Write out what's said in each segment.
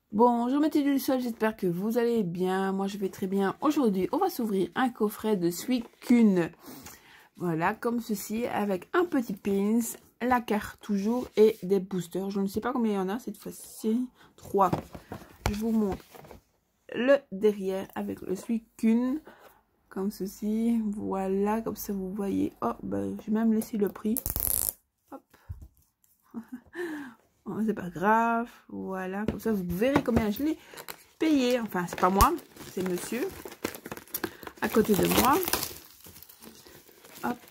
Bonjour mes petits du sol, j'espère que vous allez bien. Moi je vais très bien. Aujourd'hui on va s'ouvrir un coffret de Suicune. Voilà, comme ceci, avec un petit pins, la carte toujours et des boosters. Je ne sais pas combien il y en a cette fois-ci. 3. Je vous montre le derrière avec le Suicune. Comme ceci, voilà, comme ça vous voyez. Oh, ben, j'ai même laissé le prix. Hop. C'est pas grave, voilà, comme ça vous verrez combien je l'ai payé. Enfin, c'est pas moi, c'est monsieur à côté de moi. Hop.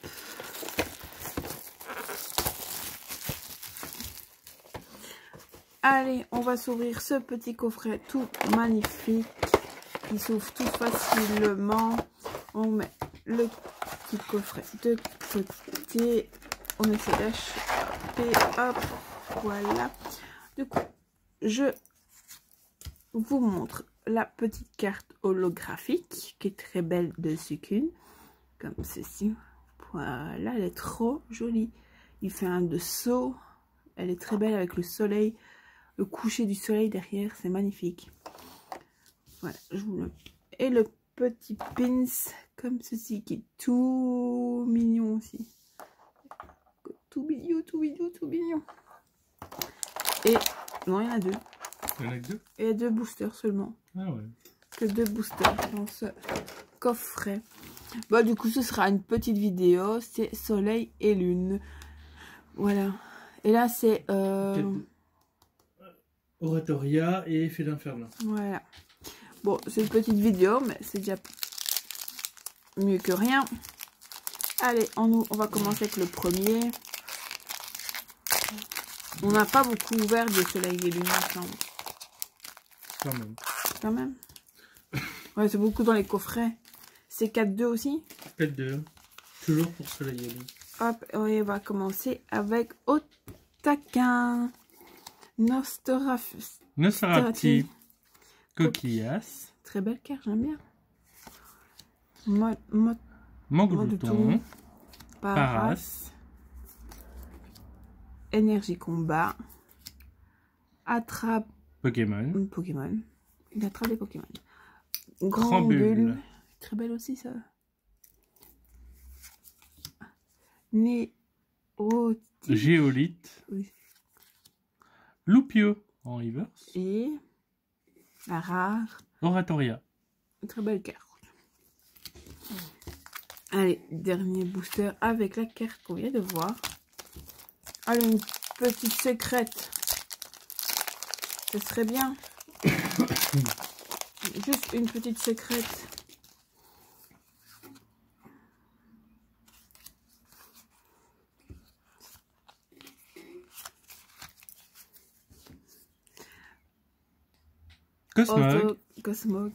Allez, on va s'ouvrir ce petit coffret tout magnifique qui s'ouvre tout facilement. On met le petit coffret de côté, on essaie d'acheter, hop, voilà. Du coup, je vous montre la petite carte holographique qui est très belle de Suicune, comme ceci. Voilà, elle est trop jolie. Il fait un dessous, elle est très belle avec le soleil, le coucher du soleil derrière, c'est magnifique. Voilà, je vous le... Et le petit pins comme ceci qui est tout mignon aussi. Tout mignon, tout mignon, tout mignon. Et non, il y en a deux. Il y en a que deux? Et 2 boosters seulement. Ah ouais. Que 2 boosters dans ce coffret. Bon, du coup, ce sera une petite vidéo. C'est Soleil et Lune. Voilà. Et là, c'est... Oratoria et Effet d'Inferno. Voilà. Bon, c'est une petite vidéo, mais c'est déjà mieux que rien. Allez, on va commencer avec le premier. On n'a pas beaucoup ouvert de Soleil et Lune ensemble. Quand même. Quand même. Ouais, c'est beaucoup dans les coffrets. C'est 4-2 aussi. 4-2. Toujours pour Soleil et Lune. Hop, et on va commencer avec Otaquin. Nosferatu. Coquillas. Très belle carte, j'aime bien. Montglouton. Paras. Énergie combat. Attrape Pokémon. Pokémon. Il attrape des Pokémon. Grand Bulle. Très belle aussi ça. Géolite. Oui. Loupio en reverse. Et la rare. Oratoria. Une très belle carte. Allez, dernier booster avec la carte qu'on vient de voir. Allez, une petite secrète. Ce serait bien. Juste une petite secrète. Cosmog. Cosmog.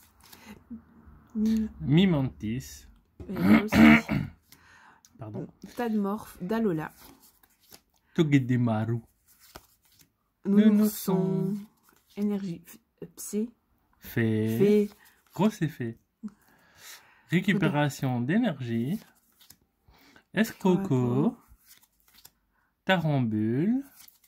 Mimantis. Pardon. Tadmorph, Dalola. Togedemaru. Nourson. Énergie. Psy. Fée. Gros effet. Récupération d'énergie. Escroco. Tarambule.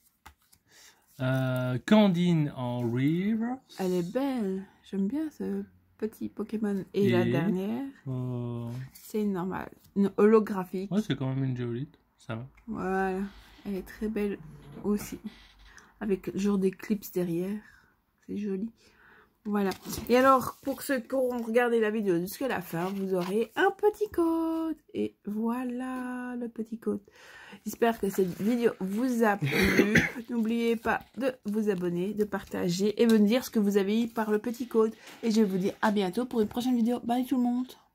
Candine en reverse. Elle est belle. J'aime bien ce petit Pokémon. Et la dernière, c'est une normale. Une holographique. Ouais, c'est quand même une géolite. Ça va. Voilà. Elle est très belle aussi. Avec genre des clips derrière. C'est joli. Voilà. Et alors, pour ceux qui auront regardé la vidéo jusqu'à la fin, vous aurez un petit code. Et voilà le petit code. J'espère que cette vidéo vous a plu. N'oubliez pas de vous abonner, de partager et de me dire ce que vous avez eu par le petit code. Et je vous dis à bientôt pour une prochaine vidéo. Bye tout le monde.